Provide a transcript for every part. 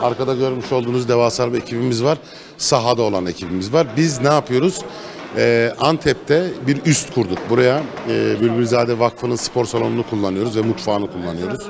arkada görmüş olduğunuz devasa bir ekibimiz var. Sahada olan ekibimiz var. Biz ne yapıyoruz? Antep'te bir üst kurduk. Buraya Bülbülzade Vakfı'nın spor salonunu kullanıyoruz ve mutfağını kullanıyoruz.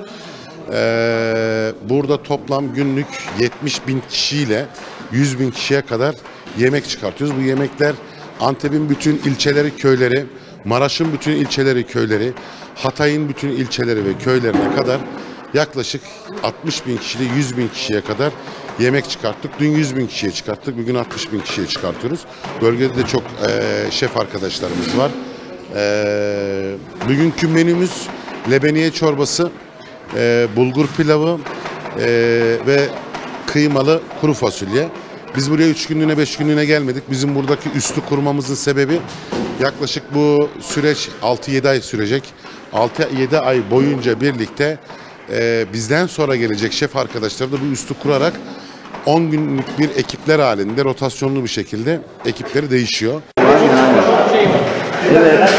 Burada toplam günlük 70.000 kişiyle 100.000 kişiye kadar yemek çıkartıyoruz. Bu yemekler Antep'in bütün ilçeleri, köyleri, Maraş'ın bütün ilçeleri, köyleri, Hatay'ın bütün ilçeleri ve köylerine kadar yaklaşık 60.000 kişiyle 100.000 kişiye kadar yemek çıkarttık. Dün 100.000 kişiye çıkarttık. Bugün 60.000 kişiye çıkartıyoruz. Bölgede de çok şef arkadaşlarımız var. Bugünkü menümüz lebeniye çorbası, bulgur pilavı ve kıymalı kuru fasulye. Biz buraya 3 günlüğüne 5 günlüğüne gelmedik. Bizim buradaki üstü kurmamızın sebebi yaklaşık bu süreç 6-7 ay sürecek. 6-7 ay boyunca birlikte bizden sonra gelecek şef arkadaşlar da bu üstü kurarak 10 günlük bir ekipler halinde rotasyonlu bir şekilde ekipleri değişiyor. Evet.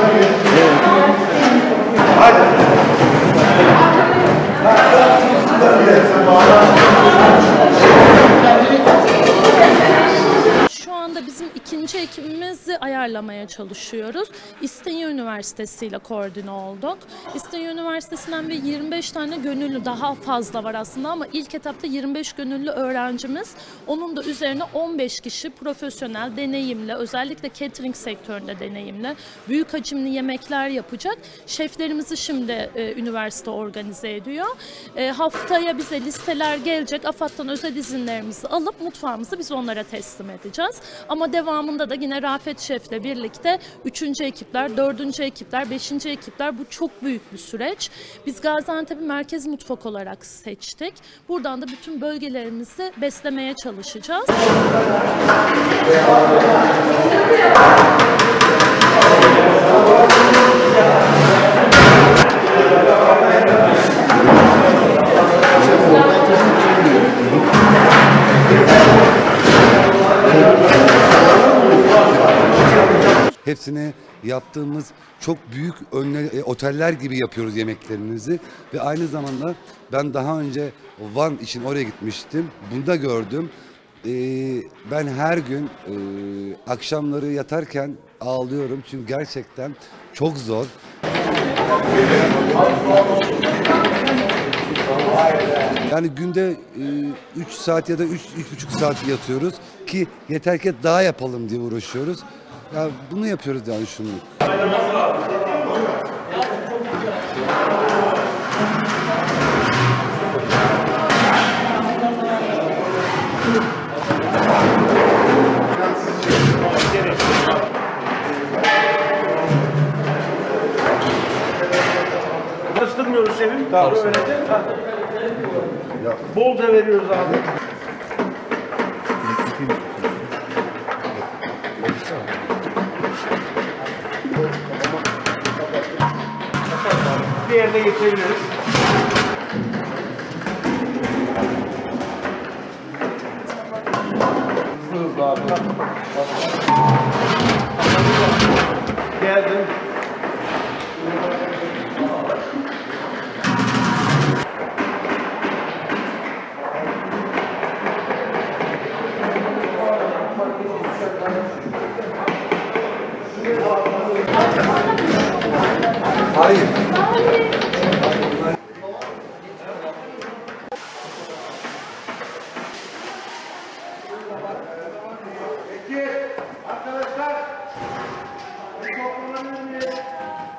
Şu anda bizim ikinci ekibimizi ayarlamaya çalışıyoruz. İstinye Üniversitesi ile koordine olduk. İstinye Üniversitesi'nden bir 25 tane gönüllü, daha fazla var aslında ama ilk etapta 25 gönüllü öğrencimiz. Onun da üzerine 15 kişi profesyonel, deneyimli, özellikle catering sektöründe deneyimli, büyük hacimli yemekler yapacak. Şeflerimizi şimdi üniversite organize ediyor. Haftaya bize listeler gelecek. AFAD'dan özel izinlerimizi alıp mutfağımızı biz onlara teslim edeceğiz. Ama devamında da yine Rafet Şef'le birlikte 3. ekipler, 4. ekipler, 5. ekipler, bu çok büyük bir süreç. Biz Gaziantep'i merkez mutfak olarak seçtik. Buradan da bütün bölgelerimizi beslemeye çalışacağız. Hepsini yaptığımız çok büyük oteller gibi yapıyoruz yemeklerimizi ve aynı zamanda ben daha önce Van için oraya gitmiştim. Bunu da gördüm. Ben her gün akşamları yatarken ağlıyorum çünkü gerçekten çok zor. Yani günde 3 saat ya da 3,5 saat yatıyoruz ki yeter ki daha yapalım diye uğraşıyoruz. Ya bunu yapıyoruz yani şunu. Karıştırmıyoruz şefim. Tamam. Bolca veriyoruz abi. Bir yerde getirebiliriz. Hızlı abi. Geldim. Hayır. Peki arkadaşlar, bir toplumların